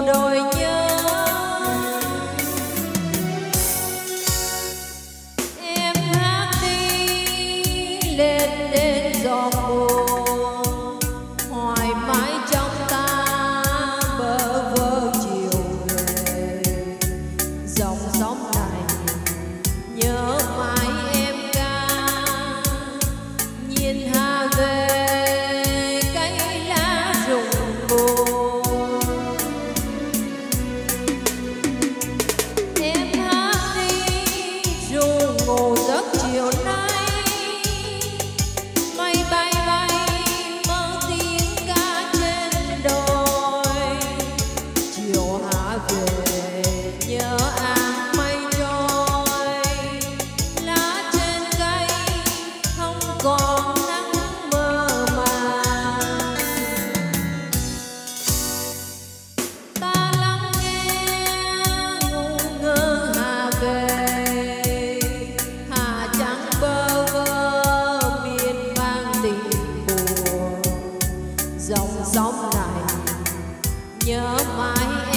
đôi nhớ. Em hát đi lên đến gió buồn, hoài mãi trong ta bơ vơ chiều về. Dòng sóng này nhớ mãi em ca, nhìn Hà về cây lá rụng buồn. Em hát đi ru ngủ giấc chiều nay, mây bay bay mơ tiếng ca trên đồi. Chiều hạ về nhớ áng mây trôi, lá trên cây không còn nắng mơ màng. Ta lắng nghe ngu ngơ Hà về, Hà trắng bơ vơ miên man tình buồn. Dòng sóng này nhớ mãi